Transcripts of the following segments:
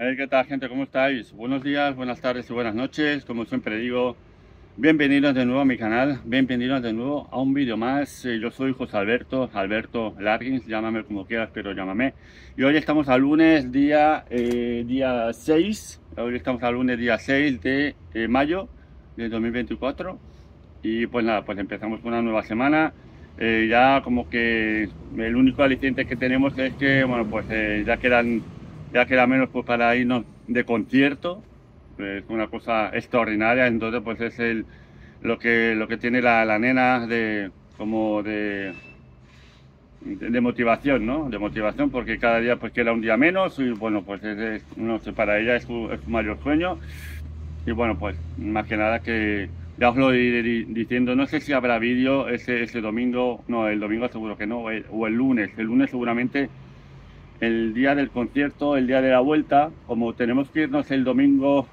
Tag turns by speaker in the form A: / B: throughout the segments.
A: ¿Qué tal, gente? ¿Cómo estáis? Buenos días, buenas tardes y buenas noches. Como siempre digo, bienvenidos de nuevo a mi canal, bienvenidos de nuevo a un vídeo más. Yo soy José Alberto Larguins, llámame como quieras, pero llámame. Y hoy estamos a lunes, día 6, hoy estamos a lunes, día 6 de mayo de 2024. Y pues nada, pues empezamos una nueva semana. Ya como que el único aliciente que tenemos es que, bueno, pues ya queda menos pues para irnos de concierto. Es una cosa extraordinaria. Entonces pues es lo que tiene la nena como de motivación, ¿no? De motivación, porque cada día pues queda un día menos y bueno, pues no sé, para ella es su mayor sueño. Y bueno, pues más que nada que ya os lo iré diciendo. No sé si habrá vídeo ese domingo. No, el domingo seguro que no, o el lunes. El lunes seguramente, el día del concierto, el día de la vuelta. Como tenemos que irnos el domingo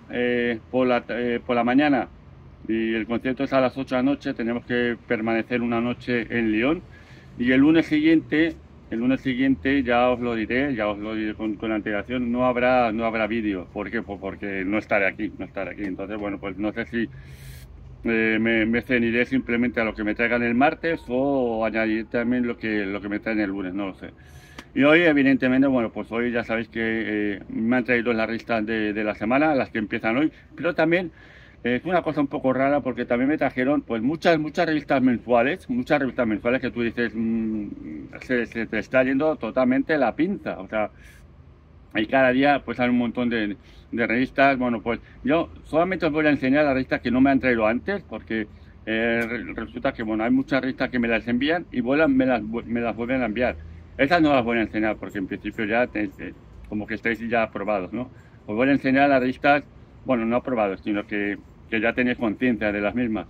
A: por la mañana y el concierto es a las 8 de la noche, tenemos que permanecer una noche en Lyon. Y el lunes siguiente ya os lo diré con antelación, no habrá vídeo. ¿Por qué? Pues porque no estaré aquí. Entonces, bueno, pues no sé si me ceñiré simplemente a lo que me traigan el martes o añadir también lo que me traen el lunes, no lo sé. Y hoy, evidentemente, bueno, pues hoy ya sabéis que me han traído las listas de la semana, las que empiezan hoy, pero también es una cosa un poco rara porque también me trajeron pues muchas revistas mensuales, que tú dices, se te está yendo totalmente la pinza, o sea, y cada día pues hay un montón de revistas. Bueno, pues yo solamente os voy a enseñar las revistas que no me han traído antes, porque resulta que bueno, hay muchas revistas que me las envían y me las vuelven a enviar. Esas no las voy a enseñar porque en principio ya como que estáis ya aprobados, ¿no? Os voy a enseñar las revistas, bueno, no aprobados, sino que ya tenéis conciencia de las mismas.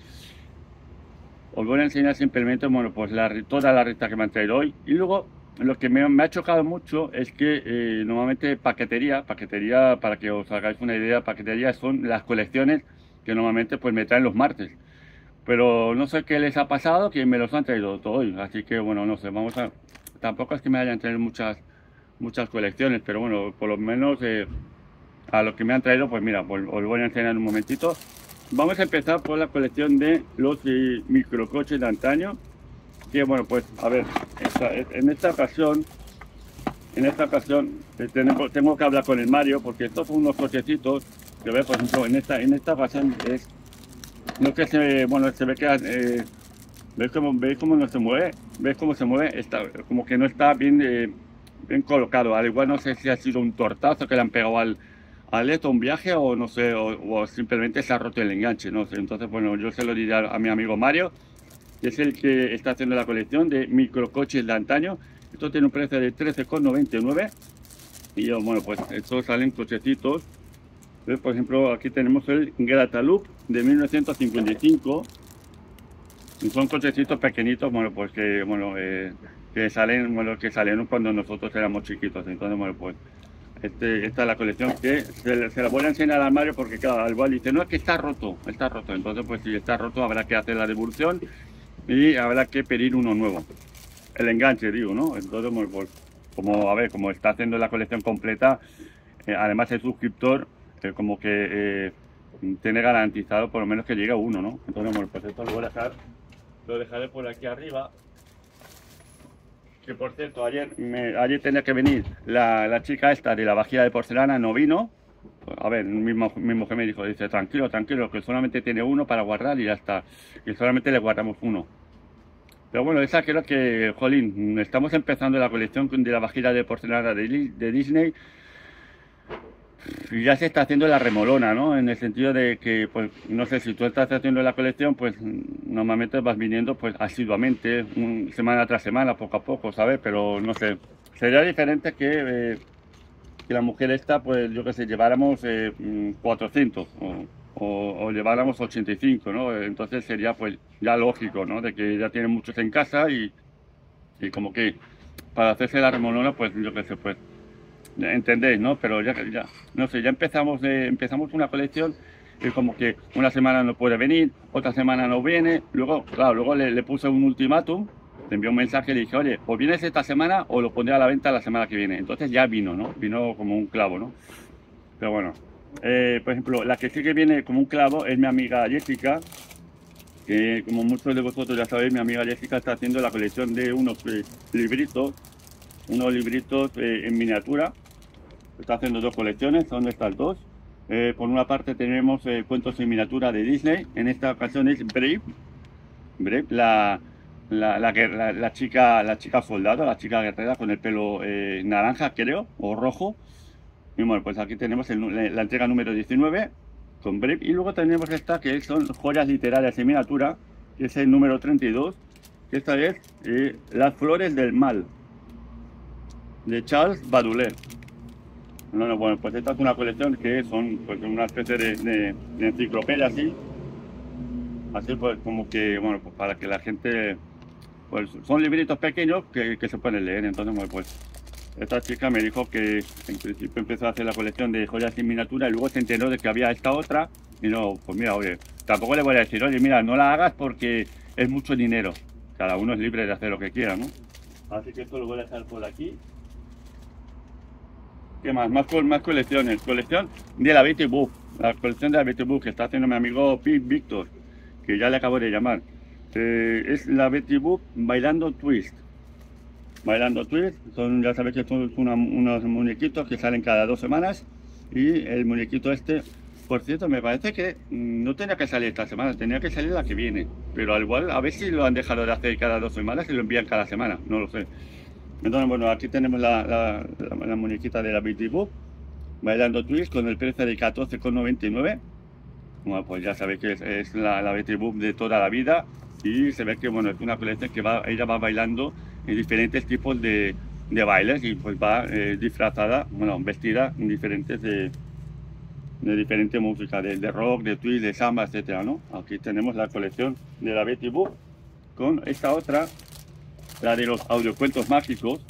A: Os voy a enseñar simplemente, bueno, pues toda la revistas que me han traído hoy. Y luego lo que me ha chocado mucho es que normalmente paquetería, para que os hagáis una idea, paquetería son las colecciones que normalmente pues me traen los martes. Pero no sé qué les ha pasado, que me los han traído todo hoy. Así que bueno, no sé, tampoco es que me hayan traído muchas colecciones, pero bueno, por lo menos a lo que me han traído, pues mira, pues os voy a enseñar un momentito. Vamos a empezar por la colección de los microcoches de antaño. Que bueno, pues a ver, en esta ocasión tengo que hablar con el Mario, porque estos son unos cochecitos que ve, por ejemplo, en esta ocasión no que se ve que ¿veis cómo no se mueve? ¿Veis cómo se mueve? Como que no está bien colocado. Al igual no sé si ha sido un tortazo que le han pegado al esto, un viaje, o no sé, o simplemente se ha roto el enganche, no sé. Entonces, bueno, yo se lo diré a mi amigo Mario, que es el que está haciendo la colección de microcoches de antaño. Esto tiene un precio de 13,99. Y yo, bueno, pues estos salen cochecitos. Entonces, por ejemplo, aquí tenemos el Grataloop de 1955. Y son cochecitos pequeñitos, bueno, pues que salieron cuando nosotros éramos chiquitos. Entonces, bueno, pues esta es la colección que se la voy a enseñar al Mario, porque claro, al igual dice, no, es que está roto. Entonces, pues si está roto habrá que hacer la devolución y habrá que pedir uno nuevo. El enganche, digo, ¿no? Entonces, bueno, pues como está haciendo la colección completa, además el suscriptor, como que tiene garantizado por lo menos que llegue uno, ¿no? Entonces, bueno, pues esto lo dejaré por aquí arriba. Que por cierto, ayer tenía que venir la chica esta de la vajilla de porcelana, no vino. A ver, mi mujer me dijo, dice, tranquilo, que solamente tiene uno para guardar y ya está. Y solamente le guardamos uno. Pero bueno, esa creo que, jolín, estamos empezando la colección de la vajilla de porcelana de Disney. Y ya se está haciendo la remolona, ¿no? En el sentido de que, pues, no sé, si tú estás haciendo la colección, pues normalmente vas viniendo pues asiduamente, semana tras semana, poco a poco, ¿sabes? Pero no sé, sería diferente que la mujer esta, pues yo que sé, lleváramos 400 o lleváramos 85, ¿no? Entonces sería pues ya lógico, ¿no? De que ya tienen muchos en casa y como que para hacerse la remolona, pues yo que sé, pues entendéis, ¿no? Pero ya, no sé, ya empezamos una colección y como que una semana no puede venir, otra semana no viene. Luego, claro, le puse un ultimátum, le envié un mensaje y le dije, oye, o vienes esta semana o lo pondré a la venta la semana que viene. Entonces ya vino, ¿no? Vino como un clavo, ¿no? Pero bueno, por ejemplo, la que sí que viene como un clavo es mi amiga Jessica, que como muchos de vosotros ya sabéis, mi amiga Jessica está haciendo la colección de unos libritos en miniatura. Está haciendo dos colecciones, son estas dos. Por una parte tenemos cuentos en miniatura de Disney. En esta ocasión es Brave, la chica soldado, la chica guerrera con el pelo naranja, creo, o rojo. Y bueno, pues aquí tenemos la entrega número 19 con Brave. Y luego tenemos esta que son joyas literarias en miniatura, que es el número 32. Que esta es Las flores del mal, de Charles Baudelaire. Bueno, pues esta es una colección que son pues, una especie de enciclopedia así pues como que, bueno, pues para que la gente, pues son libritos pequeños que se pueden leer. Entonces, bueno, pues esta chica me dijo que en principio empezó a hacer la colección de joyas en miniatura y luego se enteró de que había esta otra y no, pues mira, oye, tampoco le voy a decir, oye, mira, no la hagas porque es mucho dinero. Cada uno es libre de hacer lo que quiera, ¿no? Así que esto lo voy a dejar por aquí. ¿Qué más? Más colecciones. Colección de la Betty Boop. La colección de la Betty Boop que está haciendo mi amigo Pete Victor, que ya le acabo de llamar. Es la Betty Boop Bailando Twist. Bailando Twist. Ya sabéis que son unos muñequitos que salen cada 2 semanas. Y el muñequito este, por cierto, me parece que no tenía que salir esta semana, tenía que salir la que viene. Pero al igual, a ver si lo han dejado de hacer cada 2 semanas y lo envían cada semana. No lo sé. Entonces, bueno, aquí tenemos la muñequita de la Betty Boop Bailando Twist con el precio de 14,99. Bueno, pues ya sabéis que es la Betty Boop de toda la vida. Y se ve que, bueno, es una colección que ella va bailando en diferentes tipos de bailes. Y pues va disfrazada, bueno, vestida en diferentes de diferente música, de rock, de twist, de samba, etcétera, ¿no? Aquí tenemos la colección de la Betty Boop con esta otra, la de los audiocuentos mágicos,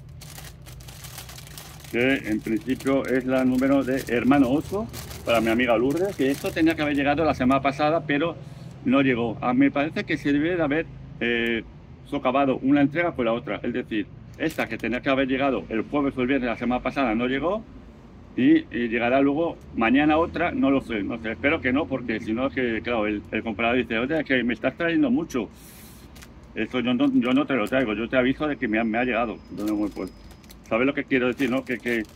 A: que en principio es la número de Hermano Oso para mi amiga Lourdes, que esto tenía que haber llegado la semana pasada, pero no llegó. Me parece que se debe de haber socavado una entrega con la otra, es decir, esta que tenía que haber llegado el jueves o el viernes de la semana pasada no llegó, y llegará luego mañana otra, no lo sé, espero que no, porque si no es que, claro, el comprador dice, oye, que me estás trayendo mucho. Esto yo no te lo traigo, yo te aviso de que me ha llegado. Entonces, pues, ¿sabes lo que quiero decir, no?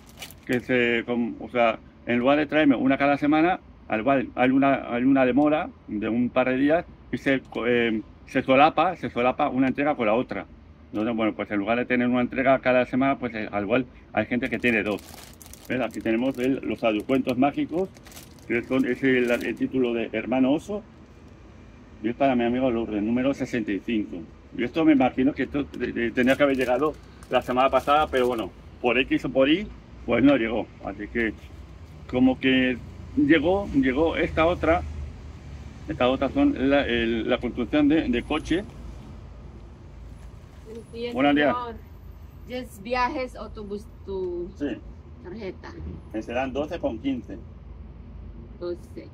A: O sea, en lugar de traerme una cada semana, al igual hay una demora de un par de días y se solapa una entrega con la otra. Entonces, bueno, pues en lugar de tener una entrega cada semana, pues al igual hay gente que tiene dos. ¿Ves? Aquí tenemos los audiocuentos mágicos, que es el título de Hermano Oso. Y es para mi amigo Lourdes, número 65. Y esto me imagino que esto tenía que haber llegado la semana pasada, pero bueno, por X o por Y, pues no llegó. Así que, como que llegó esta otra. Esta otra son la construcción de coche. Buenos días.
B: ¿Es viajes, autobús, tu
A: Sí.
B: tarjeta?
A: Serán 12,15.
B: 12.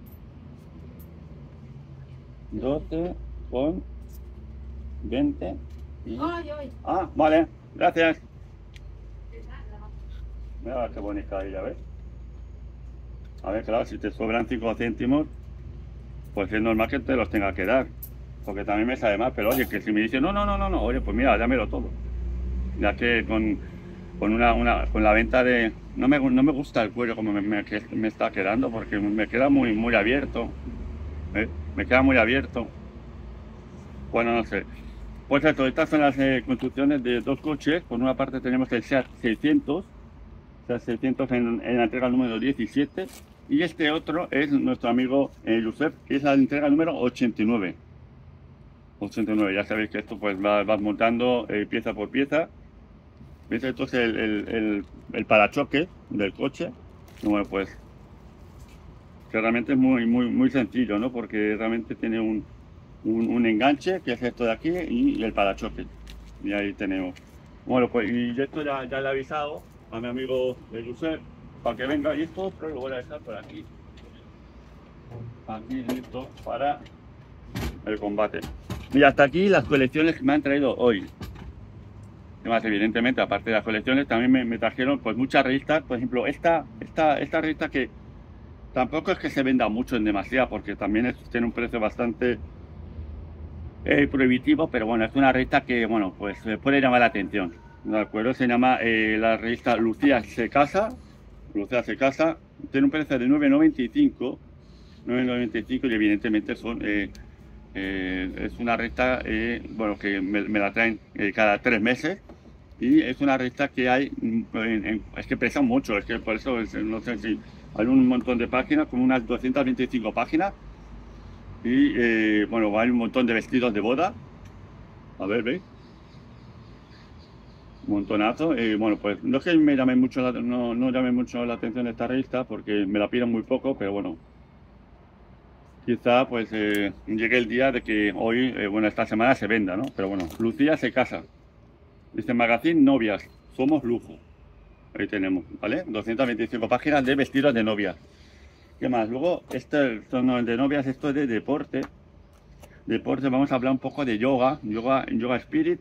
A: 12,20.
B: Ay.
A: Ah, vale, gracias. Mira qué bonita ella, ¿ves? A ver, claro, si te sobran 5 céntimos, pues es normal que te los tenga que dar. Porque también me sabe mal, pero oye, que si me dice no, oye, pues mira, dámelo todo. Ya que con la venta de... No me gusta el cuello como me está quedando, porque me queda muy abierto. Me queda muy abierto. Bueno, no sé. Pues esto, estas son las construcciones de dos coches. Por una parte tenemos el SEAT 600. SEAT 600 en la entrega número 17. Y este otro es nuestro amigo Josep, que es la entrega número 89. 89, ya sabéis que esto pues vas montando pieza por pieza. ¿Veis? Esto es el parachoque del coche. Y bueno, pues que realmente es muy sencillo, ¿no? Porque realmente tiene un enganche, que es esto de aquí, y el parachoque. Y ahí tenemos. Bueno, pues y esto ya le he avisado a mi amigo Josep para que venga, y esto pero lo voy a dejar por aquí. Aquí listo para el combate. Y hasta aquí las colecciones que me han traído hoy. Además, evidentemente, aparte de las colecciones, también me trajeron pues muchas revistas. Por ejemplo, esta revista que tampoco es que se venda mucho en demasía, porque también tiene un precio bastante prohibitivo, pero bueno, es una revista que, bueno, pues puede llamar la atención. ¿De acuerdo? Se llama la revista Lucía se casa. Lucía se casa. Tiene un precio de 9,95. 9,95 y evidentemente es una revista bueno, que me la traen cada 3 meses. Y es una revista que hay, es que pesa mucho, es que por eso no sé si hay un montón de páginas, como unas 225 páginas. Y bueno, hay un montón de vestidos de boda. A ver, ¿veis? Un montonazo. Bueno, pues no es que me llame mucho no llame mucho la atención esta revista, porque me la piden muy poco, pero bueno. Quizá pues llegue el día de que hoy, bueno, esta semana se venda, ¿no? Pero bueno, Lucía se casa. Dice Magazine Novias, somos lujo. Ahí tenemos, ¿vale? 225 páginas de vestidos de novia. ¿Qué más? Luego, son de novias, esto es de deporte. Deporte, vamos a hablar un poco de yoga Spirit.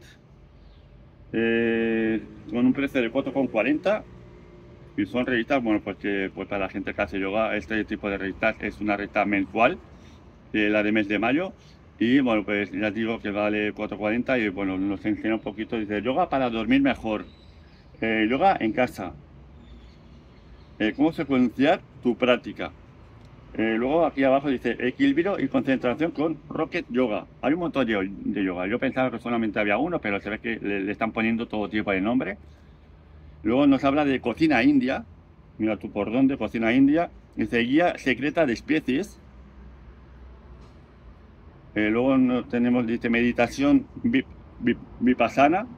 A: Con un precio de 4,40. Y son revistas, bueno, pues que pues para la gente que hace yoga, este tipo de revistas es una revista mensual, la de mes de mayo. Y bueno, pues ya digo que vale 4,40 y bueno, nos enseña un poquito, dice yoga para dormir mejor, yoga en casa, cómo secuenciar tu práctica. Luego aquí abajo dice equilibrio y concentración con Rocket Yoga. Hay un montón de yoga, yo pensaba que solamente había uno, pero se ve que le están poniendo todo tipo de nombre. Luego nos habla de cocina india, mira tú por dónde, cocina india, dice guía secreta de especies. Luego tenemos, dice, meditación vipassana.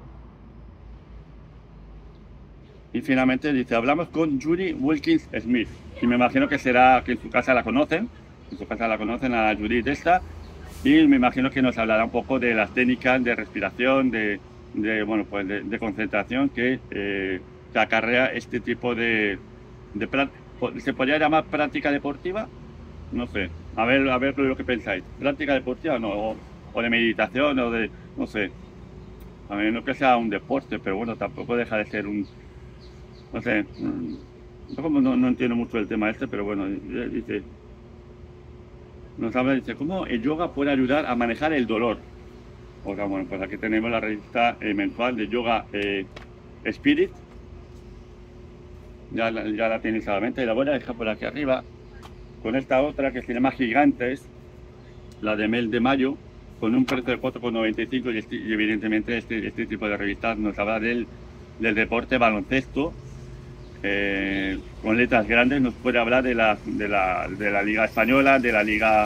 A: Y finalmente dice, hablamos con Judy Wilkins Smith. Y me imagino que será que en su casa la conocen. En su casa la conocen a Judy esta. Y me imagino que nos hablará un poco de las técnicas de respiración, bueno, pues de concentración que acarrea este tipo de ¿se podría llamar práctica deportiva? No sé, a ver lo que pensáis. ¿Práctica deportiva no? O de meditación o de, no sé. A menos que sea un deporte, pero bueno, tampoco deja de ser un, no sé. Yo como no entiendo mucho el tema este, pero bueno, dice, nos habla, dice, ¿cómo el yoga puede ayudar a manejar el dolor? O sea, bueno, pues aquí tenemos la revista mensual de Yoga Spirit. Ya la tenéis a la venta y la voy a dejar por aquí arriba. Con esta otra que se llama Gigantes, la de mes de mayo, con un precio de 4,95 y evidentemente este tipo de revistas nos habla del deporte baloncesto. Con letras grandes nos puede hablar de la Liga Española, de la Liga...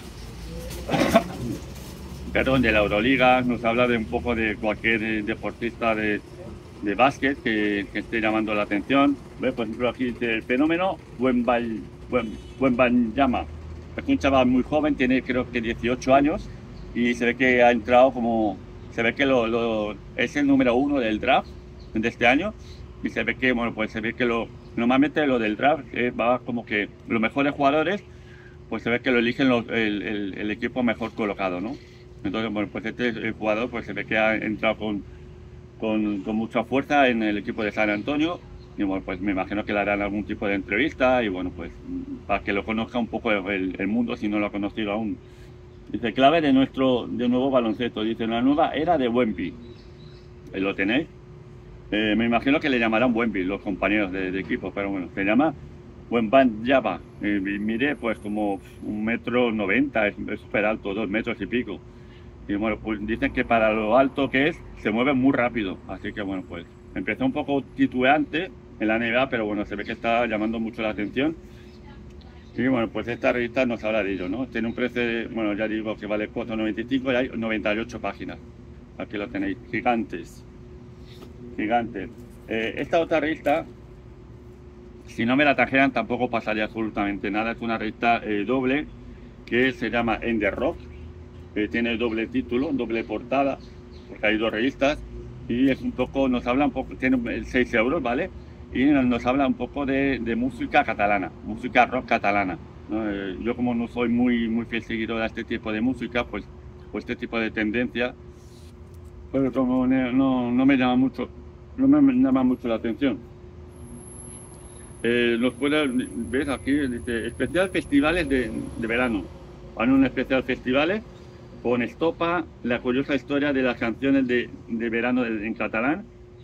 A: perdón, de la Euroliga, nos habla de un poco de cualquier deportista de básquet que esté llamando la atención. ¿Ves? Por ejemplo, aquí dice el fenómeno Wembanyama. Es un chaval muy joven, tiene creo que 18 años y se ve que ha entrado como... Se ve que es el número 1 del draft de este año y se ve que, bueno, pues se ve que normalmente lo del draft va como que los mejores jugadores, pues se ve que lo eligen el equipo mejor colocado, ¿no? Entonces, bueno, pues el jugador pues se ve que ha entrado con mucha fuerza en el equipo de San Antonio y bueno, pues me imagino que le harán algún tipo de entrevista y bueno, pues para que lo conozca un poco el mundo si no lo ha conocido aún. Dice, clave de nuevo baloncesto, dice, la nueva era de Wemby. ¿Lo tenéis? Me imagino que le llamarán Wemby los compañeros de equipo, pero bueno, se llama Wembanyama. Mide pues como 1,90 m, es súper alto, 2 metros y pico. Y bueno, pues dicen que para lo alto que es, se mueve muy rápido. Así que bueno, pues empezó un poco titubeante en la NBA, pero bueno, se ve que está llamando mucho la atención. Y bueno, pues esta revista nos habla de ello, ¿no? Tiene un precio, bueno, ya digo que vale 4,95 y hay 98 páginas. Aquí lo tenéis, Gigantes. Esta otra revista, si no me la trajeran tampoco pasaría absolutamente nada. Es una revista doble que se llama En The Rock. Tiene doble título, doble portada, porque hay 2 revistas y es un poco, nos habla un poco, tiene 6 euros, ¿vale? Y nos habla un poco de música catalana, música rock catalana, ¿no? Yo como no soy muy fiel seguidor a este tipo de música, pues este tipo de tendencia pero como no me llama mucho, no me llama mucho la atención. Los puedes ver aquí, dice, especial festivales de verano. Van un especial festivales con estopa, la curiosa historia de las canciones de verano en catalán.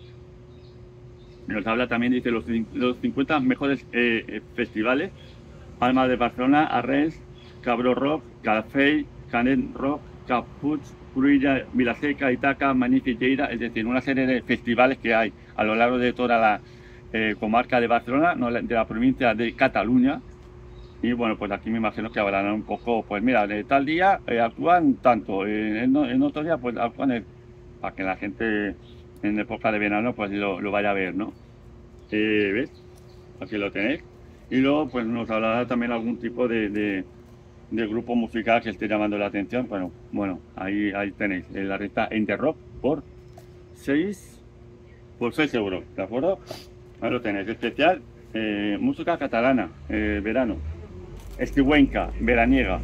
A: Nos habla también, dice, los 50 mejores festivales. Alma de Barcelona, Arrels, Cabró Rock, Calafell, Canet Rock, Cappuig, Cruïlla, Vilaseca, Itaca, Magnífic Lleida, es decir, una serie de festivales que hay a lo largo de toda la comarca de Barcelona, no, de la provincia de Cataluña. Y bueno, pues aquí me imagino que habrán un poco, pues mira, de tal día actúan tanto, en otro día pues actúan para que la gente en época de verano pues lo vaya a ver, ¿no? ¿Ves? Aquí lo tenéis. Y luego pues nos hablará también algún tipo de grupo musical que esté llamando la atención. Bueno, ahí tenéis la revista Interrock por 6 euros, ¿de acuerdo? Ahí lo tenéis, especial música catalana, verano, estiuenca, veraniega.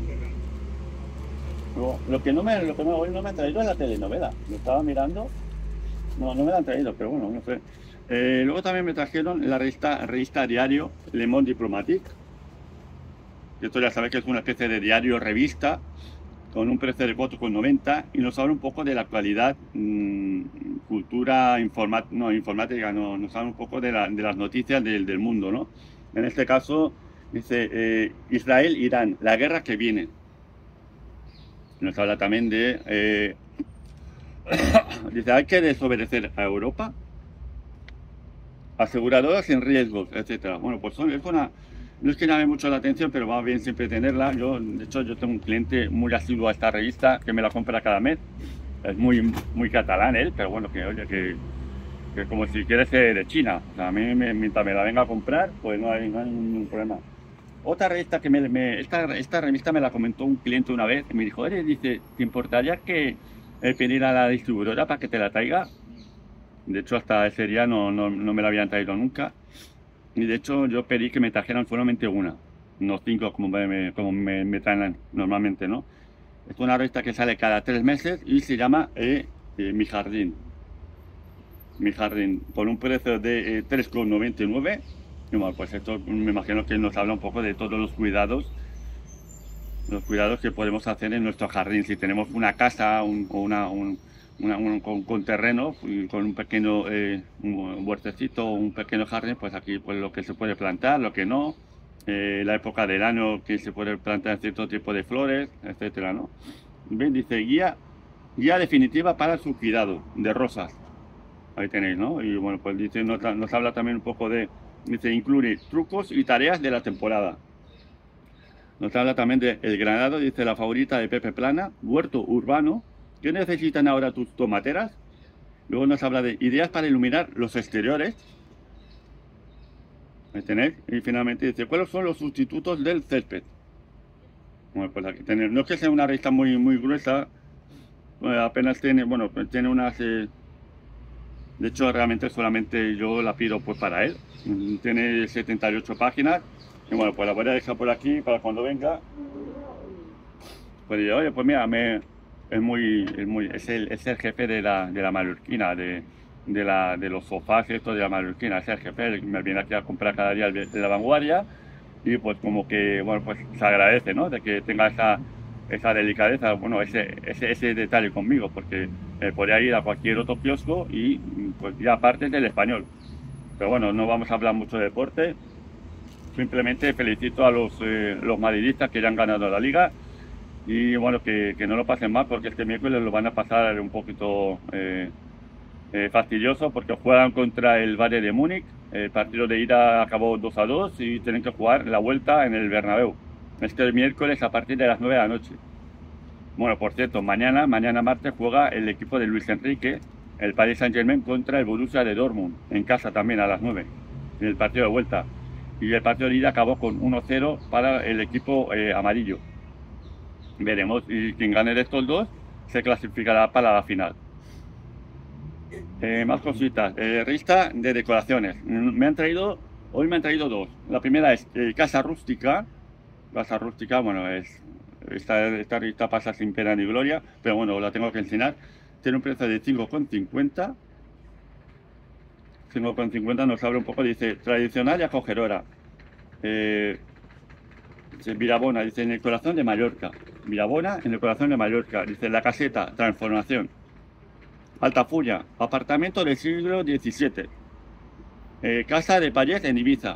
A: Lo que hoy no me ha traído es la telenovela, lo estaba mirando, no me la han traído, pero bueno, no sé. Luego también me trajeron la revista diario Le Monde Diplomatique. Esto ya sabéis que es una especie de diario revista con un precio de 4,90 y nos habla un poco de la actualidad, cultura informática, nos habla un poco de las noticias del mundo, ¿no? En este caso dice Israel-Irán, la guerra que viene. Nos habla también de dice, hay que desobedecer a Europa, aseguradoras en riesgos, etcétera. Bueno, pues no es que llame mucho la atención, pero va bien siempre tenerla. De hecho, yo tengo un cliente muy asiduo a esta revista que me la compra cada mes. Es muy catalán él, pero bueno, que como si quiere ser de China. O sea, a mí mientras me la venga a comprar, pues no hay ningún problema. Otra revista esta revista me la comentó un cliente una vez y me dijo, oye, dice, ¿te importaría que pedir a la distribuidora para que te la traiga? De hecho, hasta ese día no me la habían traído nunca. Y de hecho, yo pedí que me trajeran solamente una, no 5 como me traen normalmente, ¿no? Es una revista que sale cada 3 meses y se llama Mi Jardín. Mi Jardín, con un precio de 3,99. Y bueno, pues esto me imagino que nos habla un poco de todos los cuidados que podemos hacer en nuestro jardín. Si tenemos una casa con terreno, con un pequeño un huertecito o un pequeño jardín, pues aquí pues lo que se puede plantar, lo que no, la época del año que se puede plantar cierto tipo de flores, etcétera, ¿no? Bien, dice guía definitiva para su cuidado de rosas. Ahí tenéis, ¿no? Y bueno, pues dice, nos habla también un poco dice, incluye trucos y tareas de la temporada. Nos habla también de El Granado, dice la favorita de Pepe Plana, huerto urbano. ¿Qué necesitan ahora tus tomateras? Luego nos habla de ideas para iluminar los exteriores. Ahí tenéis. Y finalmente dice, ¿cuáles son los sustitutos del césped? Bueno, pues aquí tenéis. No es que sea una revista muy gruesa. Apenas tiene, bueno, pues tiene unas... de hecho, realmente solamente yo la pido pues para él. Tiene 78 páginas. Y bueno, pues la voy a dejar por aquí para cuando venga. Pues digo, oye, pues mira, es el jefe de la mallorquina, de los sofás estos de la mallorquina, es el jefe, me viene aquí a comprar cada día de la vanguardia y pues como que, bueno, pues se agradece, ¿no? De que tenga esa delicadeza, bueno, ese detalle conmigo, porque podría ir a cualquier otro kiosco y pues ya aparte del español. Pero bueno, no vamos a hablar mucho de deporte, simplemente felicito a los madridistas que ya han ganado la liga. Y bueno, que no lo pasen mal porque este miércoles lo van a pasar un poquito fastidioso porque juegan contra el Bayern de Múnich. El partido de ida acabó 2-2 y tienen que jugar la vuelta en el Bernabéu. Este miércoles a partir de las 9 de la noche. Bueno, por cierto, mañana martes juega el equipo de Luis Enrique, el Paris Saint-Germain contra el Borussia de Dortmund, en casa también a las 9, en el partido de vuelta. Y el partido de ida acabó con 1-0 para el equipo amarillo. Veremos, y quien gane de estos dos se clasificará para la final. Más cositas, revista de decoraciones. Hoy me han traído dos. La primera es Casa Rústica. Casa Rústica, bueno, esta revista pasa sin pena ni gloria, pero bueno, la tengo que enseñar. tiene un precio de 5,50. 5,50 nos habla un poco, dice, tradicional y acogedora. Dice, Virabona, dice, en el corazón de Mallorca. Virabona, en el corazón de Mallorca. Dice, La Caseta, transformación. Altafulla, apartamento del siglo XVII. Casa de Payés en Ibiza.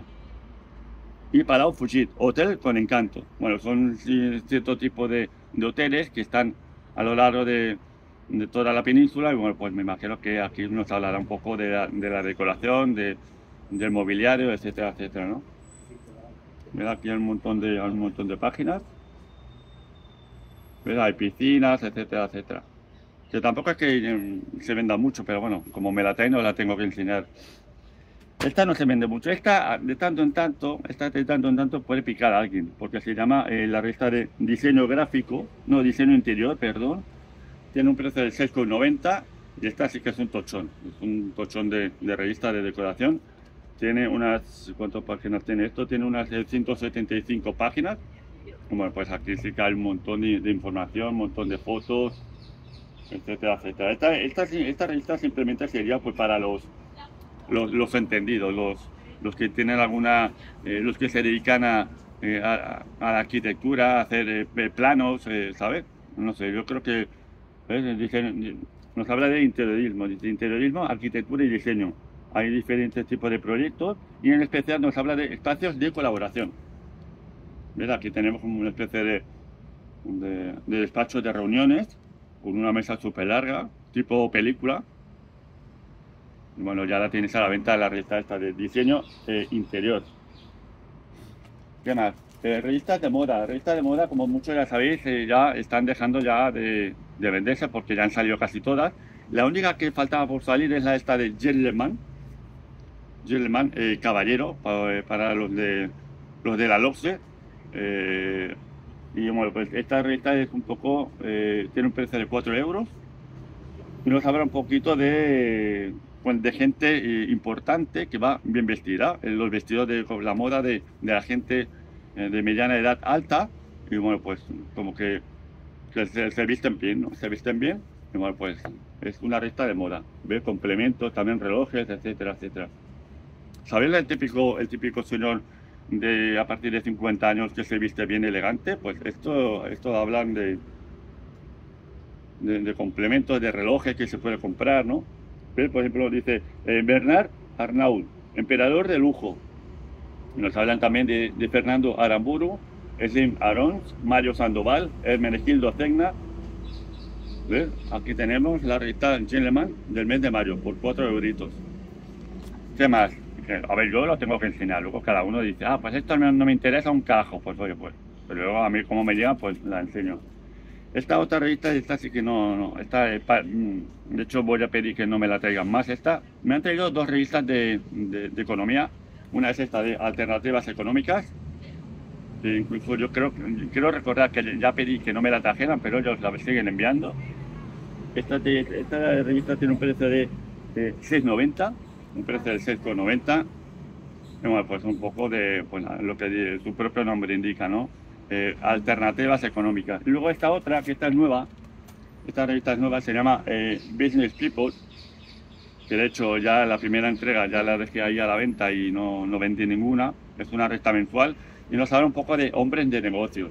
A: Y Palau Fugit, hotel con encanto. Bueno, son cierto tipo de hoteles que están a lo largo de toda la península. Y bueno, pues me imagino que aquí nos hablará un poco de la decoración, del mobiliario, etcétera, etcétera, ¿no? Mira, aquí hay un montón de páginas. Mira, hay piscinas, etcétera, etcétera. Que tampoco es que se venda mucho, pero bueno, como me la traen, no la tengo que enseñar. Esta no se vende mucho. Esta de tanto en tanto puede picar a alguien, porque se llama la revista de diseño gráfico, no, diseño interior, perdón. Tiene un precio de 6,90 y esta sí que es un tochón. Es un tochón de revista de decoración. Tiene unas, ¿cuántas páginas tiene esto? Tiene unas 175 páginas. Bueno, pues aquí sí que hay un montón de información, un montón de fotos, etcétera, etcétera. Esta revista simplemente sería pues para los entendidos, los que tienen alguna, los que se dedican a la arquitectura, a hacer planos, ¿sabes? No sé, yo creo que nos habla de interiorismo, arquitectura y diseño. Hay diferentes tipos de proyectos y en especial nos habla de espacios de colaboración. Mira, aquí tenemos una especie de despacho de reuniones con una mesa súper larga, tipo película. Bueno, ya la tienes a la venta la revista esta de diseño interior. ¿Qué más? Revistas de moda. Revistas de moda, como muchos ya sabéis, ya están dejando ya de venderse porque ya han salido casi todas. La única que faltaba por salir es la esta de Gentleman. Gentleman, caballero, para los de la LOPSE. Y bueno, pues esta revista es un poco, tiene un precio de 4 euros. Y nos habla un poquito de gente importante que va bien vestida, los vestidos de la moda de la gente de mediana edad alta, y bueno, pues como que se visten bien, ¿no? Se visten bien, y bueno, pues es una revista de moda, ¿ves? Complementos, también relojes, etcétera, etcétera. ¿Sabéis el típico señor de a partir de 50 años que se viste bien elegante? Pues esto hablan de complementos, de relojes que se puede comprar, ¿no? ¿Ves? Por ejemplo, dice Bernard Arnault, emperador de lujo. Nos hablan también de Fernando Aramburu, Slim Arons, Mario Sandoval, Hermenegildo Cegna. ¿Ves? Aquí tenemos la revista Gentleman del mes de mayo por 4 euritos. ¿Qué más? A ver, yo lo tengo que enseñar. Luego cada uno dice, pues esto no me interesa un carajo. Pues oye, pues. Pero luego a mí como me llega, pues la enseño. Esta otra revista, esta sí que no. Esta, de hecho, voy a pedir que no me la traigan más. Me han traído 2 revistas de economía. Una es esta de alternativas económicas. Que incluso yo quiero recordar que ya pedí que no me la trajeran, pero ellos la siguen enviando. Esta revista tiene un precio de 6,90. Un precio de 6,90. Bueno, pues un poco de lo que su propio nombre indica, ¿no? Alternativas económicas. Y luego esta otra, que esta es nueva, esta revista es nueva, se llama Business People, que de hecho ya la primera entrega ya la dejé ahí a la venta y no vendí ninguna. Es una revista mensual y nos habla un poco de hombres de negocios.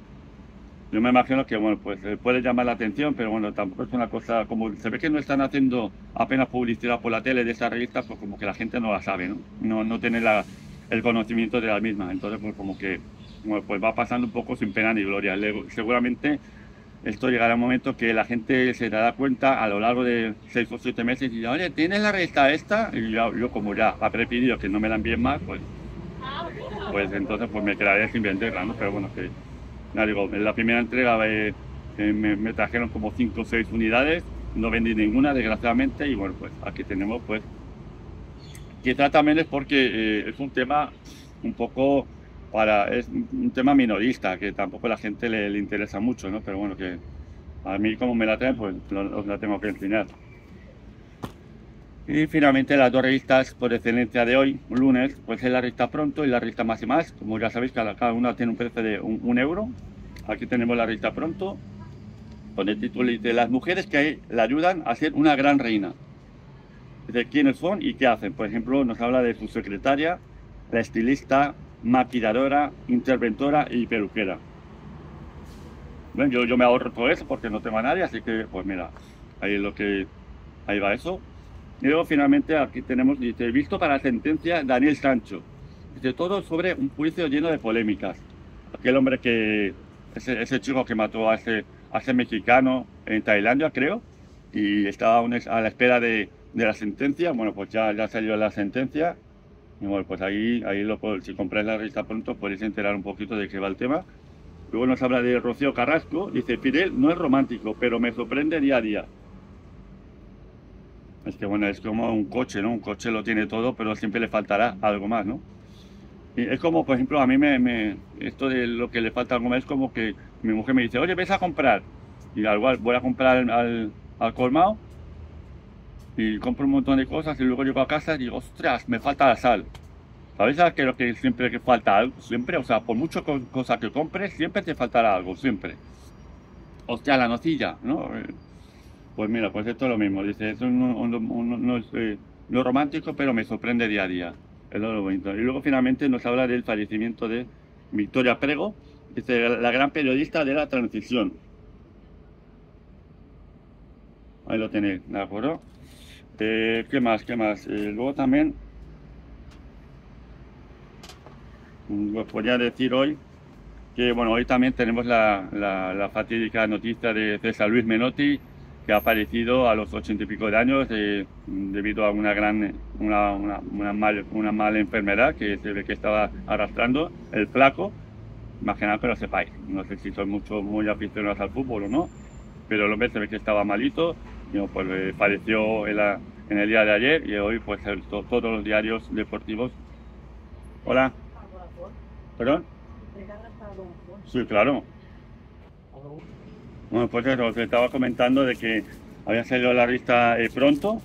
A: Yo me imagino que bueno, pues puede llamar la atención, pero bueno, tampoco es una cosa, como se ve que no están haciendo apenas publicidad por la tele de esa revista, pues como que la gente no la sabe, ¿no? No tiene el conocimiento de la misma. Entonces pues como que bueno, pues va pasando un poco sin pena ni gloria. Seguramente esto llegará un momento que la gente se dará cuenta a lo largo de 6 o 7 meses y dirá, oye, ¿tienes la revista esta? Y yo como ya habré pedido que no me la envíen más, pues entonces pues me quedaré sin venderla, ¿no? Pero bueno, que ya digo, en la primera entrega me trajeron como 5 o 6 unidades, no vendí ninguna desgraciadamente y bueno, pues aquí tenemos pues, quizá también es porque es un tema un poco es un tema minorista, que tampoco a la gente le interesa mucho, ¿no? Pero bueno, que a mí como me la traen, pues os la tengo que enseñar. Y finalmente las 2 revistas por excelencia de hoy, lunes, pues es la revista Pronto y la revista Más y Más. Como ya sabéis, cada una tiene un precio de 1 euro. Aquí tenemos la revista Pronto. Con el título dice, las mujeres que le ayudan a ser una gran reina. Dice, quiénes son y qué hacen. Por ejemplo, nos habla de su secretaria, la estilista, maquilladora, interventora y peluquera. Bueno, yo me ahorro todo eso porque no tengo a nadie, así que, pues mira, ahí va eso. Y luego finalmente aquí tenemos, dice, visto para la sentencia Daniel Sancho. Dice, todo sobre un juicio lleno de polémicas. Aquel hombre que, ese chico que mató a ese mexicano en Tailandia, creo, y estaba a la espera de la sentencia. Bueno, pues ya salió la sentencia. Y bueno, pues ahí si compráis la revista pronto podéis enterar un poquito de qué va el tema. Luego nos habla de Rocío Carrasco. Dice, Fidel no es romántico, pero me sorprende día a día. Es que bueno, es como un coche, ¿no? Un coche lo tiene todo, pero siempre le faltará algo más, ¿no? Y es como, por ejemplo, a mí esto de lo que le falta algo más es como que mi mujer me dice, oye, ves a comprar. Y al igual voy a comprar al colmado y compro un montón de cosas y luego llego a casa y digo, ostras, me falta la sal. ¿Sabes que siempre que falta algo? Siempre, o sea, por mucho cosa que compres, siempre te faltará algo, siempre. Hostia, la nocilla, ¿no? Pues mira, pues esto es lo mismo. Dice, esto no es lo romántico, pero me sorprende día a día. Es lo bonito. Y luego finalmente nos habla del fallecimiento de Victoria Prego, dice, la gran periodista de la transición. Ahí lo tenéis, ¿de acuerdo? ¿Qué más? Luego también os podría decir hoy que, bueno, hoy también tenemos la fatídica noticia de César Luis Menotti, que ha fallecido a los 80 y pico de años debido a una mala enfermedad que se ve que estaba arrastrando, el flaco. Imaginad que lo sepáis, no sé si sois muy aficionados al fútbol o no, pero el hombre se ve que estaba malito y pues falleció en el día de ayer, y hoy pues todos los diarios deportivos. Hola. ¿Perdón? Sí, claro. Bueno, pues eso, os estaba comentando de que había salido la revista Pronto.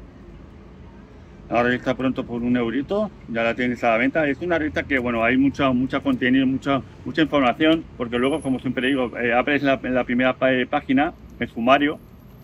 A: La revista Pronto por €1, ya la tienes a la venta. Es una revista que, bueno, hay mucha contenido, mucha información, porque luego, como siempre digo, abres la primera página, el sumario,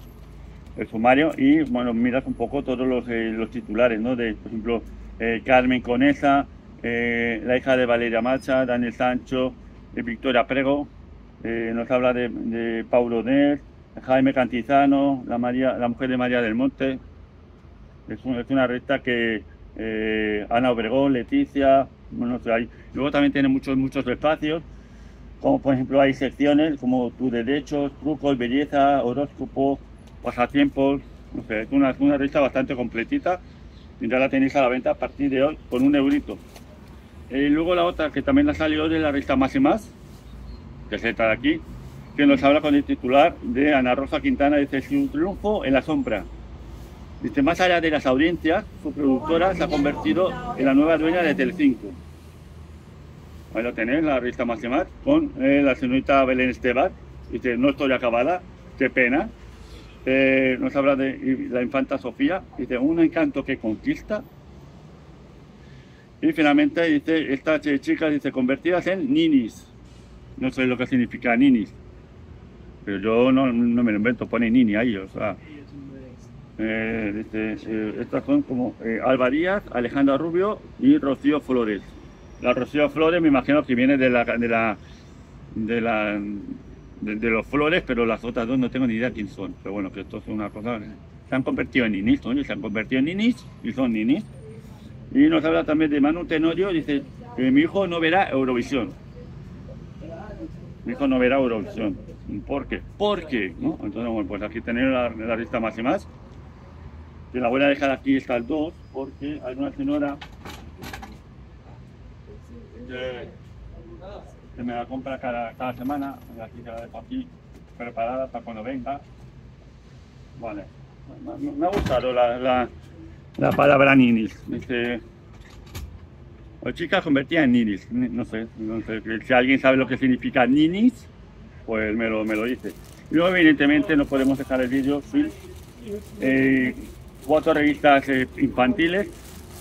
A: y, bueno, miras un poco todos los titulares, ¿no? Por ejemplo, Carmen Conesa, la hija de Valeria Macha, Daniel Sancho, Victoria Prego. Nos habla de Paulo Nes, Jaime Cantizano, la mujer de María del Monte. Es una revista que Ana Obregón, Leticia, bueno, luego también tiene muchos espacios, como por ejemplo hay secciones como tus derechos, trucos, belleza, horóscopo, pasatiempos, no sé, es una revista bastante completita y ya la tenéis a la venta a partir de hoy con €1. Luego la otra que también ha salido de la revista Más y Más, que se está de aquí, que nos habla con el titular de Ana Rosa Quintana, dice, su triunfo en la sombra. Dice, más allá de las audiencias, su productora se ha convertido en la nueva dueña de Telecinco. Ahí lo tenéis, la revista Más y Más, con la señorita Belén Esteban. Dice, no estoy acabada, qué pena. Nos habla de la infanta Sofía, dice, un encanto que conquista. Y finalmente dice, estas chicas, dice, convertidas en ninis. No sé lo que significa ninis, pero yo no me lo invento, pone nini ahí, o sea. Estas son como Alba Díaz, Alejandra Rubio y Rocío Flores. La Rocío Flores me imagino que viene de los Flores, pero las otras dos no tengo ni idea quién son. Pero bueno, que esto es una cosa. Se han convertido en ninis, y son ninis. Y nos habla también de Manu Tenorio, dice, mi hijo no verá Eurovisión. Mi hijo no verá Eurovisión. ¿Por qué? ¿Por qué? ¿No? Entonces, bueno, pues aquí tenéis la revista Más y Más. Que la voy a dejar aquí estas dos, porque hay una señora que me la compra cada semana. Y aquí se la dejo aquí, preparada para cuando venga. Vale. Me ha gustado la palabra ninis. Dice, o chicas convertidas en ninis. No sé, si alguien sabe lo que significa ninis, pues me lo dice. Y luego, evidentemente, no podemos dejar el vídeo sin 4 revistas infantiles.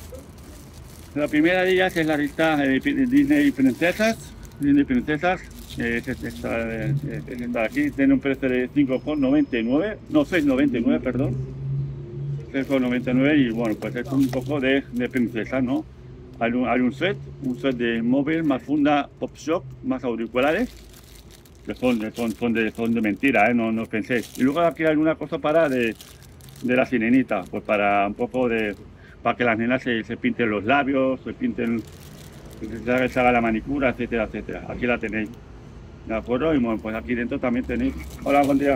A: La primera de ellas es la revista Disney Princesas, esta de aquí, tiene un precio de 5,99, no, 6,99, perdón. 6,99 y bueno, pues es un poco de princesa, ¿no? Hay un set de móvil, más funda Pop Shock, más auriculares, que son de mentira, ¿eh? No penséis. Y luego aquí hay alguna cosa de la sirenita, pues para un poco para que las nenas se pinten los labios, se pinten, se haga la manicura, etcétera, etcétera. Aquí la tenéis, ¿de acuerdo? Y bueno, pues aquí dentro también tenéis. Hola, buen día.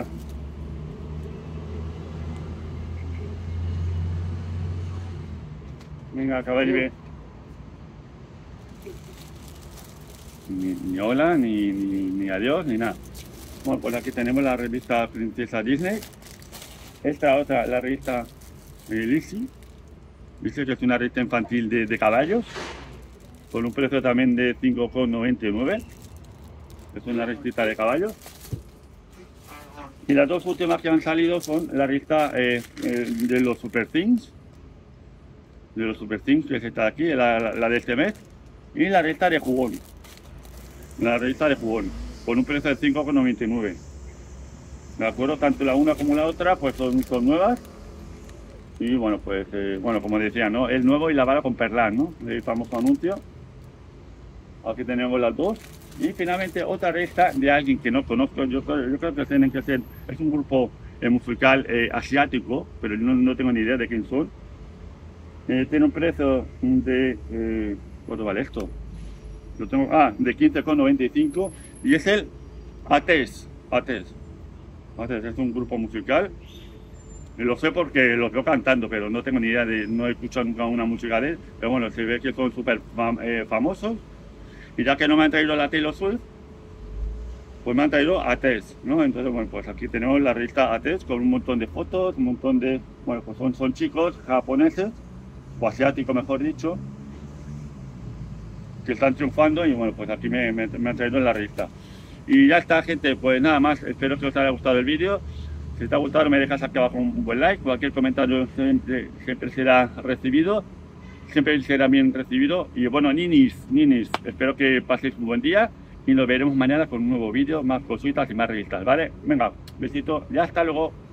A: Venga, caballero. Ni hola, ni adiós, ni nada. Bueno, pues aquí tenemos la revista Princesa Disney. Esta otra, la revista Lizzie. Dice que es una revista infantil de caballos, con un precio también de 5,99. Es una revista de caballos. Y las dos últimas que han salido son la revista de los Super Things. De los Super Things, que es esta de aquí, la de este mes. Y la revista de jugón. La revista de jugón, con un precio de 5,99. De acuerdo, tanto la una como la otra pues son nuevas. Y bueno, pues bueno, como decía, ¿no? El nuevo y la bala con perlas, ¿no? El famoso anuncio. Aquí tenemos las dos. Y finalmente otra revista de alguien que no conozco. Yo creo que tienen que ser, es un grupo musical asiático, pero no tengo ni idea de quién son. Tiene un precio de ¿cuánto vale esto? Lo tengo, de 15,95 y es el ATES. Es un grupo musical. Lo sé porque lo veo cantando, pero no tengo ni idea no he escuchado nunca una música de él. Pero bueno, se ve que son súper famosos. Y ya que no me han traído la Taylor Swift, pues me han traído ATES, ¿no? Entonces, bueno, pues aquí tenemos la revista ATES con un montón de fotos, un montón de, bueno, pues son chicos japoneses, o asiáticos mejor dicho, que están triunfando y bueno, pues aquí me han traído la revista. Y ya está, gente, pues nada más, espero que os haya gustado el vídeo. Si te ha gustado me dejas aquí abajo un buen like, cualquier comentario siempre será recibido, siempre será bien recibido. Y bueno, ninis, espero que paséis un buen día y nos veremos mañana con un nuevo vídeo, más cositas y más revistas, ¿vale? Venga, besito y hasta luego.